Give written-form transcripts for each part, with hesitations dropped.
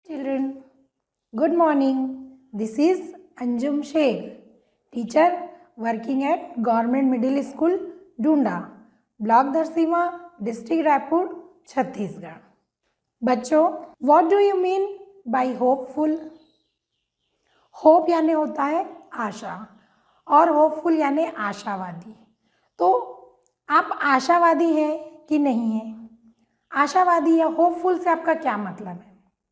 Children, good morning. This is Anjum Sheikh, teacher working at Government Middle School, Dunda, Block दरसीमा, District Raipur, Chhattisgarh. बच्चों, what do you mean by hopeful? Hope यानी होता है आशा और hopeful यानी आशावादी. तो आप आशावादी हैं कि नहीं हैं? आशावादी या होपफुल से आपका क्या मतलब है?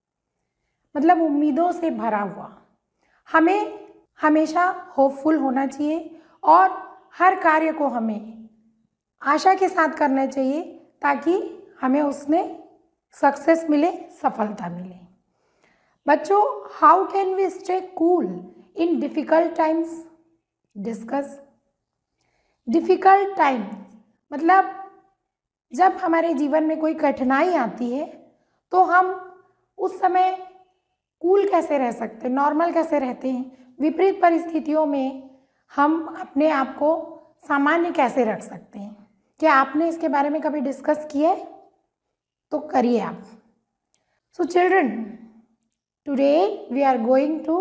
मतलब उम्मीदों से भरा हुआ. हमें हमेशा होपफुल होना चाहिए और हर कार्य को हमें आशा के साथ करना चाहिए ताकि हमें उसमें सक्सेस मिले, सफलता मिले. बच्चों, how can we stay cool in difficult times? Discuss. Difficult time मतलब जब हमारे जीवन में कोई कठिनाई आती है तो हम उस समय कूल कैसे रह सकते हैं, नॉर्मल कैसे रहते हैं, विपरीत परिस्थितियों में हम अपने आप को सामान्य कैसे रख सकते हैं. क्या आपने इसके बारे में कभी डिस्कस किया है? तो करिए आप. So children, today we are going to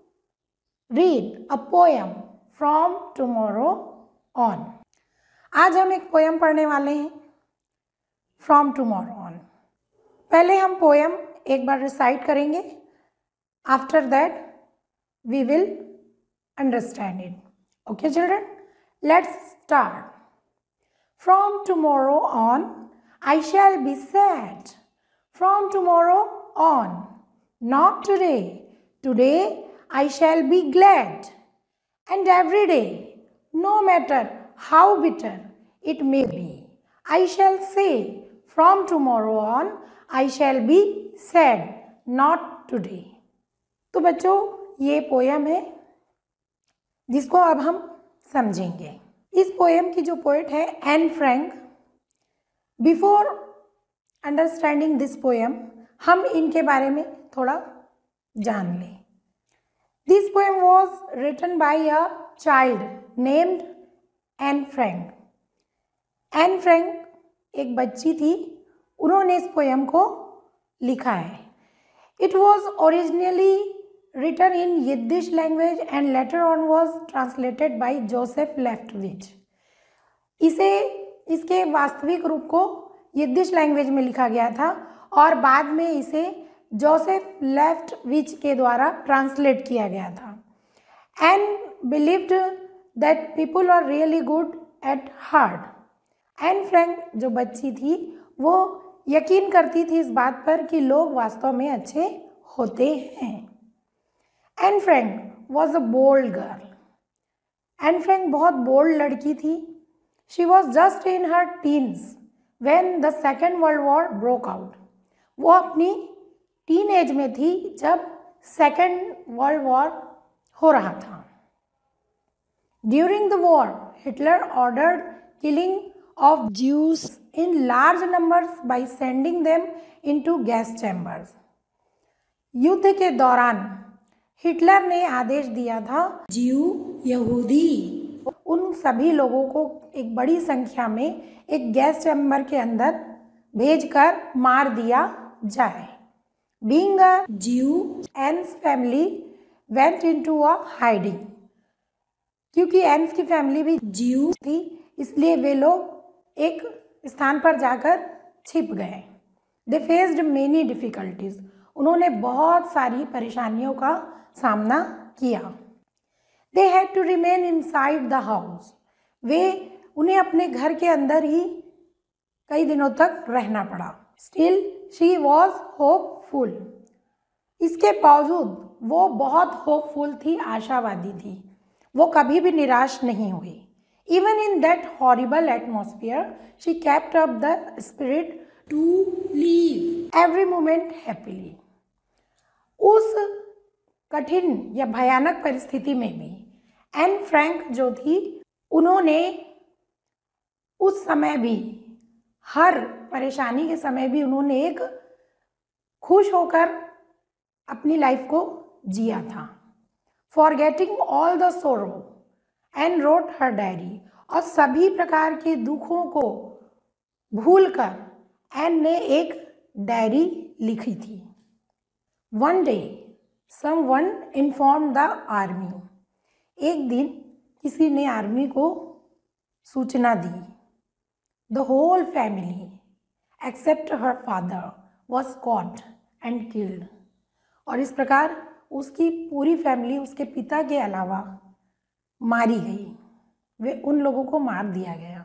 read a poem from tomorrow on. आज हम एक पोएम पढ़ने वाले हैं फ्रॉम टुमारो ऑन. पहले हम पोएम एक बार रिसाइट करेंगे. After that, we will understand it. Okay, children? Let's start. From tomorrow on, I shall be sad. From tomorrow on, not today. Today, I shall be glad. And every day, no matter how bitter it may be, I shall say, from tomorrow on, I shall be sad, not today. तो बच्चों, ये poem है जिसको अब हम समझेंगे. इस poem की जो पोएट है Anne Frank. Before understanding this poem हम इनके बारे में थोड़ा जान लें. This poem was written by a child named Anne Frank. Anne Frank एक बच्ची थी, उन्होंने इस पोएम को लिखा है. It was originally written in Yiddish language and later on was translated by Joseph Leftwich. इसके वास्तविक रूप को यिद्दिश लैंग्वेज में लिखा गया था और बाद में इसे जोसेफ लेफ्टविच के द्वारा ट्रांसलेट किया गया था. And believed that people are really good at heart. Anne Frank जो बच्ची थी वो यकीन करती थी इस बात पर कि लोग वास्तव में अच्छे होते हैं. Anne Frank was a bold girl. Anne Frank बहुत बोल्ड लड़की थी. She was just in her teens when the second world war broke out. वो अपनी टीन एज में थी जब सेकेंड वर्ल्ड वॉर हो रहा था. During the war Hitler ordered killing of Jews in large numbers by sending them into gas chambers. युद्ध के दौरान हिटलर ने आदेश दिया था ज्यू यहूदी उन सभी लोगों को एक बड़ी संख्या में एक गैस चैम्बर के अंदर भेजकर मार दिया जाए. Being a Jew, Anne's family went into a hiding. क्योंकि एन्स की फैमिली भी ज्यू थी इसलिए वे लोग एक स्थान पर जाकर छिप गए. They faced many difficulties. उन्होंने बहुत सारी परेशानियों का सामना किया. They had to remain inside the house. उन्हें अपने घर के अंदर ही कई दिनों तक रहना पड़ा. Still she was hopeful. इसके बावजूद वो बहुत होपफुल थी, आशावादी थी. वो कभी भी निराश नहीं हुई. Even in that horrible atmosphere she kept up the spirit to live every moment happily. उस कठिन या भयानक परिस्थिति में भी एन फ्रैंक जो थी उन्होंने उस समय भी, हर परेशानी के समय भी उन्होंने एक खुश होकर अपनी लाइफ को जिया था. Forgetting all the sorrow and wrote her diary. और सभी प्रकार के दुखों को भूलकर एन ने एक डायरी लिखी थी. One day someone inform the army, एक दिन किसी ने आर्मी को सूचना दी। The whole family except her father was caught and killed, और इस प्रकार उसकी पूरी फैमिली उसके पिता के अलावा मारी गई, वे उन लोगों को मार दिया गया।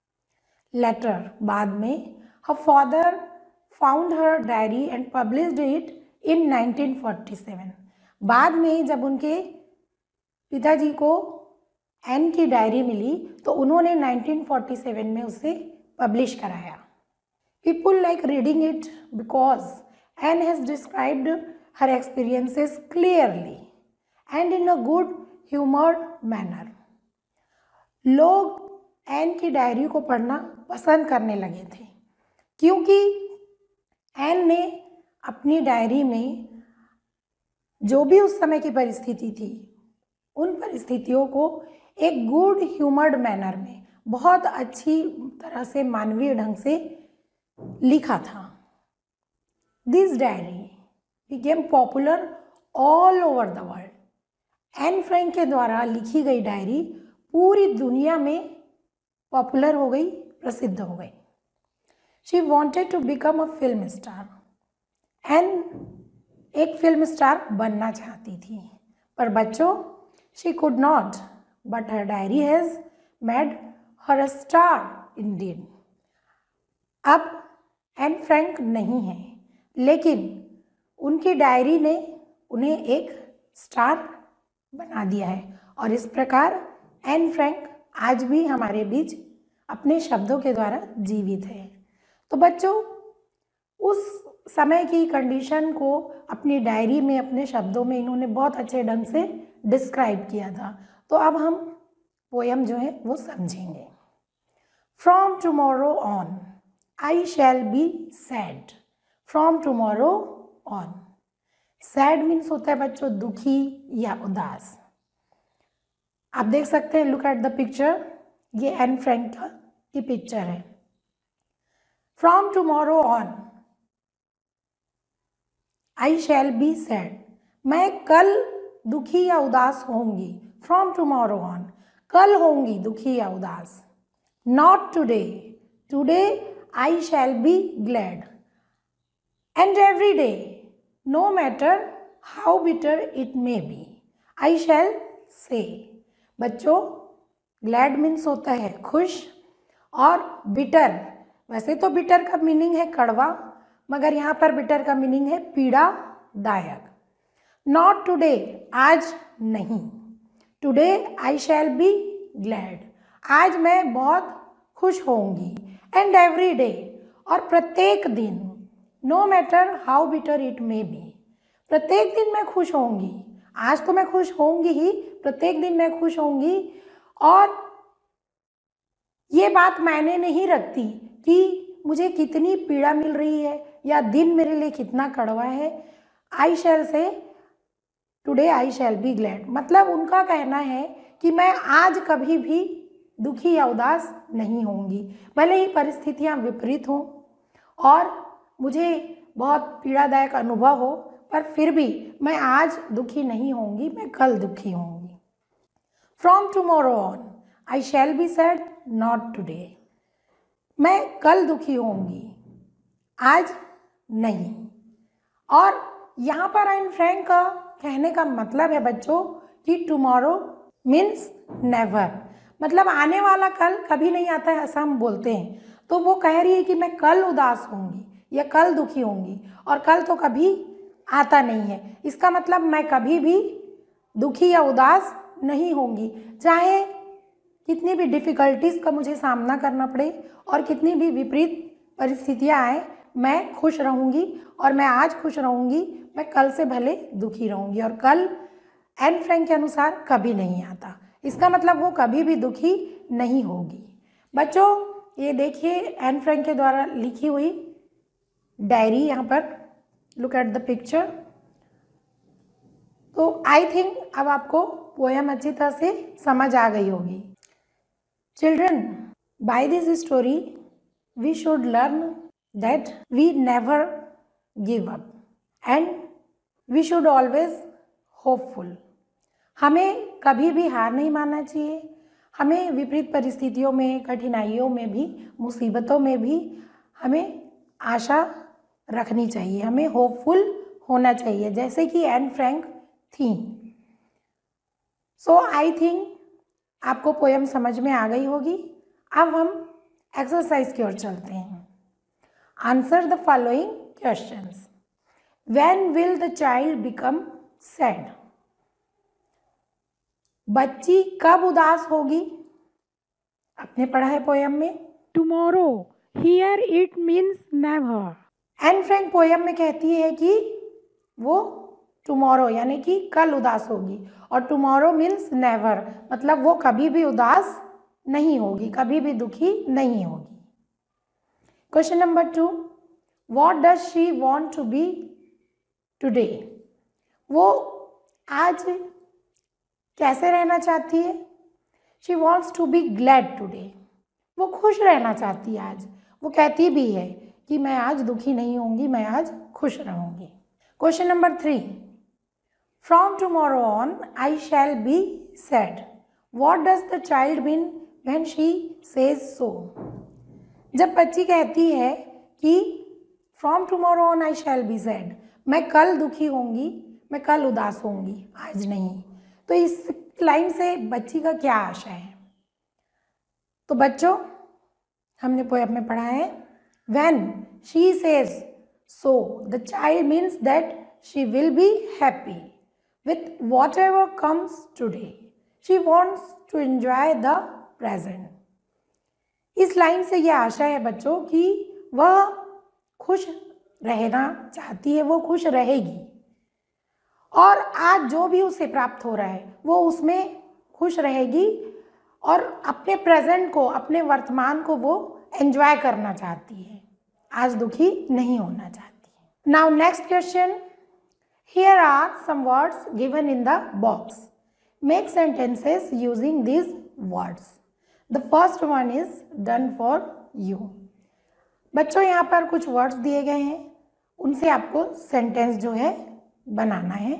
लेटर, बाद में, her father found her diary and published it in 1947, बाद में जब उनके पिताजी को एन की डायरी मिली तो उन्होंने 1947 में उसे पब्लिश कराया। People like reading it because Anne has described her experiences clearly and in a good humoured manner. लोग एन की डायरी को पढ़ना पसंद करने लगे थे क्योंकि एन ने अपनी डायरी में जो भी उस समय की परिस्थिति थी उन परिस्थितियों को एक गुड ह्यूमर्ड मैनर में बहुत अच्छी तरह से मानवीय ढंग से लिखा था। This diary became popular all over the world. Anne Frank के द्वारा लिखी गई डायरी पूरी दुनिया में पॉपुलर हो गई, प्रसिद्ध हो गई। She wanted to become a film star. Anne एक फिल्म स्टार बनना चाहती थी, पर बच्चों, she could not, but her diary has made her a star indeed. अब एन फ्रैंक नहीं है, लेकिन उनकी डायरी ने उन्हें एक स्टार बना दिया है, और इस प्रकार एन फ्रैंक आज भी हमारे बीच अपने शब्दों के द्वारा जीवित है। तो बच्चों, उस समय की कंडीशन को अपनी डायरी में, अपने शब्दों में इन्होंने बहुत अच्छे ढंग से डिस्क्राइब किया था। तो अब हम पोयम जो है वो समझेंगे। From tomorrow on I shall be sad. From tomorrow on, sad means होता है बच्चों दुखी या उदास। आप देख सकते हैं, लुक एट द पिक्चर, ये एन फ्रैंक की पिक्चर है। From tomorrow on I shall be sad, मैं कल दुखी या उदास होंगी। फ्रॉम टुमारो ऑन, कल होंगी दुखी या उदास। Not today, today I shall be glad. And every day, no matter how bitter it may be, I shall say. बच्चों, ग्लैड मीन्स होता है खुश, और बिटर, वैसे तो बिटर का मीनिंग है कड़वा, मगर यहाँ पर बिटर का मीनिंग है पीड़ादायक। नॉट टुडे, आज नहीं। Today I shall be glad, आज मैं बहुत खुश होंगी। एंड एवरी डे, और प्रत्येक दिन। No matter how bitter it may be, प्रत्येक दिन मैं खुश होंगी। आज तो मैं खुश होंगी ही, प्रत्येक दिन मैं खुश होंगी। और ये बात मायने नहीं रखती कि मुझे कितनी पीड़ा मिल रही है या दिन मेरे लिए कितना कड़वा है। I shall say today I shall be glad, मतलब उनका कहना है कि मैं आज कभी भी दुखी या उदास नहीं होंगी, भले ही परिस्थितियाँ विपरीत हों और मुझे बहुत पीड़ादायक अनुभव हो, पर फिर भी मैं आज दुखी नहीं होंगी, मैं कल दुखी होंगी। From tomorrow on I shall be sad not today, मैं कल दुखी होंगी, आज नहीं। और यहाँ पर एन फ्रैंक का कहने का मतलब है बच्चों कि टुमारो मीन्स नेवर, मतलब आने वाला कल कभी नहीं आता है, ऐसा हम बोलते हैं। तो वो कह रही है कि मैं कल उदास होंगी या कल दुखी होंगी, और कल तो कभी आता नहीं है। इसका मतलब मैं कभी भी दुखी या उदास नहीं होंगी, चाहे कितनी भी डिफ़िकल्टीज़ का मुझे सामना करना पड़े और कितनी भी विपरीत परिस्थितियाँ आए, मैं खुश रहूँगी। और मैं आज खुश रहूँगी, मैं कल से भले दुखी रहूँगी, और कल एन फ्रैंक के अनुसार कभी नहीं आता। इसका मतलब वो कभी भी दुखी नहीं होगी। बच्चों, ये देखिए एन फ्रैंक के द्वारा लिखी हुई डायरी, यहाँ पर लुक एट द पिक्चर। तो आई थिंक अब आपको पोएम अच्छी तरह से समझ आ गई होगी। Children, by this story we should learn that we never give up and we should always hopeful. हमें कभी भी हार नहीं मानना चाहिए। हमें विपरीत परिस्थितियों में, कठिनाइयों में भी, मुसीबतों में भी हमें आशा रखनी चाहिए, हमें होपफुल होना चाहिए, जैसे कि एन फ्रैंक थी। सो आई थिंक आपको पोएम समझ में आ गई होगी। अब हम एक्सरसाइज की ओर चलते हैं। Answer the following questions. When will the child become sad? बच्ची कब उदास होगी? आपने पढ़ा है पोएम में tomorrow, here it means never. Anne Frank poem में कहती है कि वो टुमारो यानी कि कल उदास होगी, और टुमारो मीन्स नेवर, मतलब वो कभी भी उदास नहीं होगी, कभी भी दुखी नहीं होगी। Question number 2, what does she want to be today? वो आज कैसे रहना चाहती है? She wants to be glad today. वो खुश रहना चाहती है आज। वो कहती भी है कि मैं आज दुखी नहीं होंगी, मैं आज खुश रहूंगी। Question number 3, from tomorrow on I shall be sad. What does the child mean when she says so? जब बच्ची कहती है कि from tomorrow on I shall be sad, मैं कल दुखी होंगी, मैं कल उदास होंगी, आज नहीं, तो इस लाइन से बच्ची का क्या आशय है? तो बच्चों, हमने पोएम में पढ़ा है when she says so the child means that she will be happy with whatever comes today. She wants to enjoy the present. इस लाइन से यह आशय है बच्चों कि वह खुश रहना चाहती है, वो खुश रहेगी, और आज जो भी उसे प्राप्त हो रहा है वो उसमें खुश रहेगी, और अपने प्रेजेंट को, अपने वर्तमान को वो एंजॉय करना चाहती है, आज दुखी नहीं होना चाहती है। Now next question, here are some words given in the box, make sentences using this words. The first one is done for you. बच्चों, यहाँ पर कुछ वर्ड्स दिए गए हैं, उनसे आपको सेंटेंस जो है बनाना है,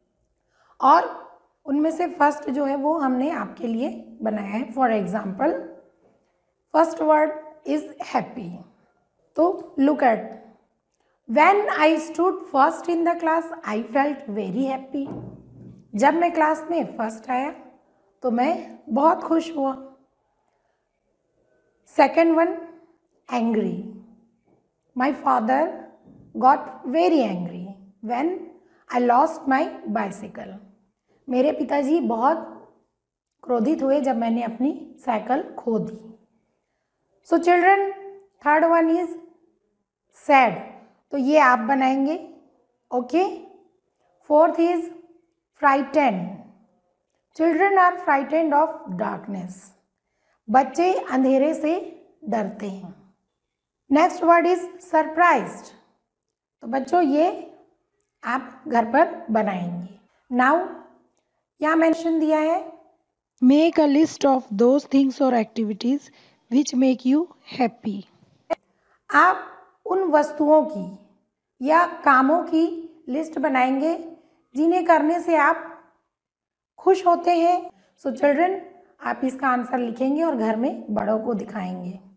और उनमें से फर्स्ट जो है वो हमने आपके लिए बनाया है। For example, first word is happy. तो look at, when I stood first in the class I felt very happy. जब मैं क्लास में फर्स्ट आया तो मैं बहुत खुश हुआ। Second one, angry. My father got very angry when I lost my bicycle. मेरे पिताजी बहुत क्रोधित हुए जब मैंने अपनी साइकिल खो दी। So children, third one is sad, तो ये आप बनाएंगे, okay. Fourth is frightened. Children are frightened of darkness. बच्चे अंधेरे से डरते हैं। Next word is surprised. तो बच्चों, ये आप घर पर बनाएंगे। नाउ यहाँ मेंशन दिया है, make a list of those things और activities which make you happy. आप उन वस्तुओं की या कामों की लिस्ट बनाएंगे जिन्हें करने से आप खुश होते हैं। सो चिल्ड्रन, आप इसका आंसर लिखेंगे और घर में बड़ों को दिखाएंगे।